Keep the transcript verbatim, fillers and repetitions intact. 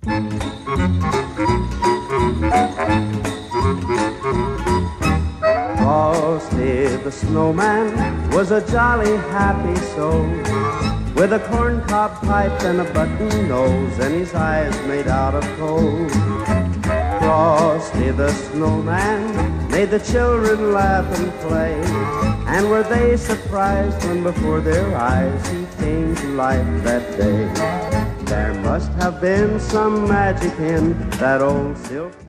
Frosty the snowman was a jolly happy soul, with a corncob pipe and a button nose, and his eyes made out of coal. Frosty the snowman made the children laugh and play, and were they surprised when before their eyes he came to life that day. There must have been some magic in that old silk